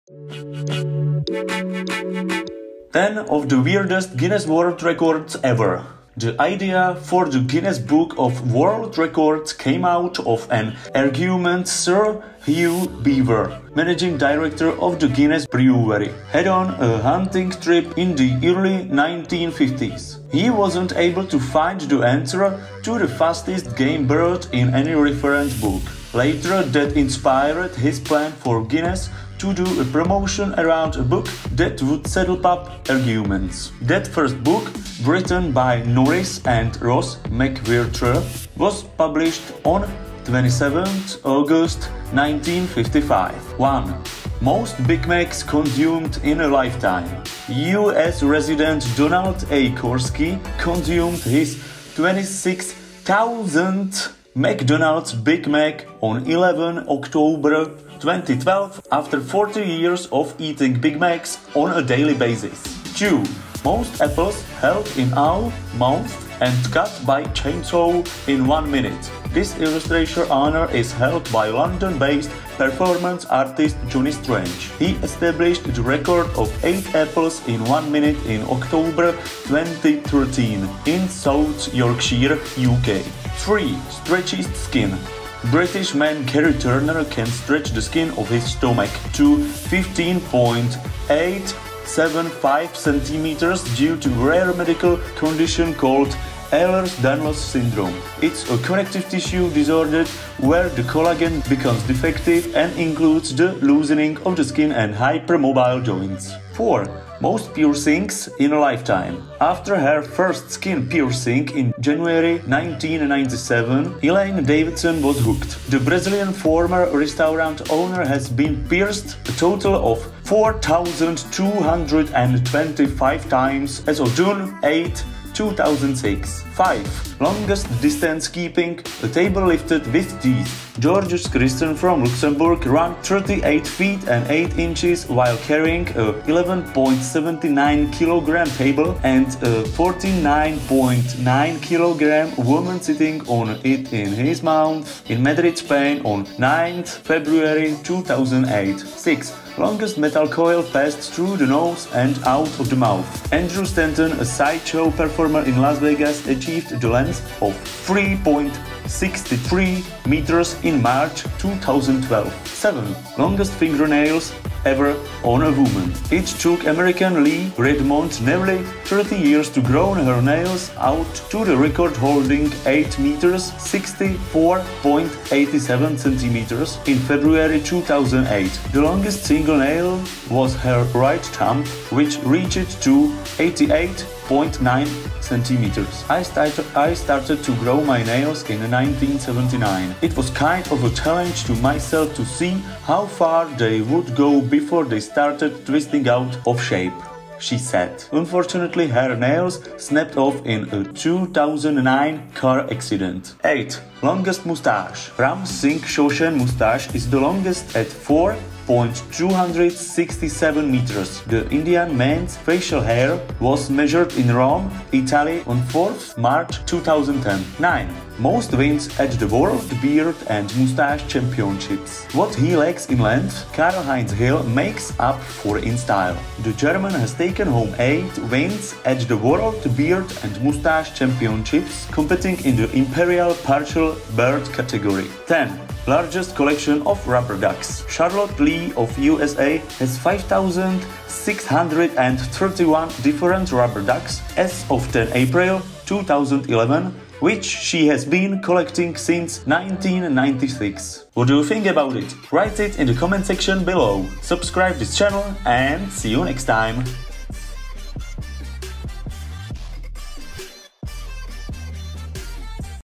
10 of the weirdest Guinness World Records ever. The idea for the Guinness Book of World Records came out of an argument Sir Hugh Beaver, managing director of the Guinness Brewery, had on a hunting trip in the early 1950s. He wasn't able to find the answer to the fastest game bird in any reference book. Later, that inspired his plan for Guinness to do a promotion around a book that would settle up arguments. That first book, written by Norris and Ross McVirt, was published on 27th August 1955. 1. Most Big Macs consumed in a lifetime. US resident Donald A. Korsky consumed his 26,000th McDonald's Big Mac on 11 October 2012 after 40 years of eating Big Macs on a daily basis. 2. Most apples held in our mouth and cut by chainsaw in 1 minute. This illustration honor is held by London-based performance artist Johnny Strange. He established the record of 8 apples in 1 minute in October 2013 in South Yorkshire, UK. 3. Stretchiest skin. British man Gary Turner can stretch the skin of his stomach to 15.875 centimeters due to rare medical condition called Ehlers-Danlos syndrome. It's a connective tissue disorder where the collagen becomes defective and includes the loosening of the skin and hypermobile joints. 4. Most piercings in a lifetime. After her first skin piercing in January 1997, Elaine Davidson was hooked. The Brazilian former restaurant owner has been pierced a total of 4,225 times as of June 8, 2006. 5. Longest distance keeping, a table lifted with teeth. Georges Christen from Luxembourg ran 38 feet and 8 inches while carrying a 11.79 kilogram table and a 49.9 kilogram woman sitting on it in his mouth in Madrid, Spain on 9th February 2008. 6. Longest metal coil passed through the nose and out of the mouth. Andrew Stanton, a sideshow performer in Las Vegas, achieved the length of 3.63 meters in March 2012. 7. Longest fingernails ever on a woman. It took American Lee Redmond nearly 30 years to grow her nails out to the record-holding 8 meters 64.87 centimeters in February 2008. The longest single nail was her right thumb, which reached to 88.9 centimeters. I started to grow my nails in 1979. It was kind of a challenge to myself to see how far they would go before they started twisting out of shape, she said. Unfortunately, her nails snapped off in a 2009 car accident. 8. Longest mustache. Ram Singh Shoshan mustache is the longest at 4.267 meters. The Indian man's facial hair was measured in Rome, Italy on 4th March 2010. 9. Most wins at the World Beard and Mustache Championships. What he lacks in length, Karl-Heinz Hill makes up for in style. The German has taken home 8 wins at the World Beard and Mustache Championships, competing in the Imperial Partial Bird category. 10. Largest collection of rubber ducks. Charlotte Lee of USA has 5,631 different rubber ducks as of 10 April 2011, which she has been collecting since 1996. What do you think about it? Write it in the comment section below. Subscribe this channel and see you next time.